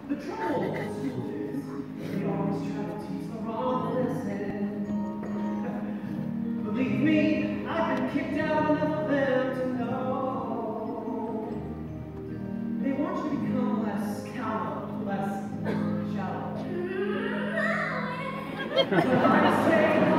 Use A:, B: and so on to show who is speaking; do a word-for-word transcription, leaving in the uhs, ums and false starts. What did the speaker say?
A: The trouble with school is they always try to teach the wrong lesson. Believe me, I've been kicked out enough of them to know. They want you to become less callow, less shallow. But I say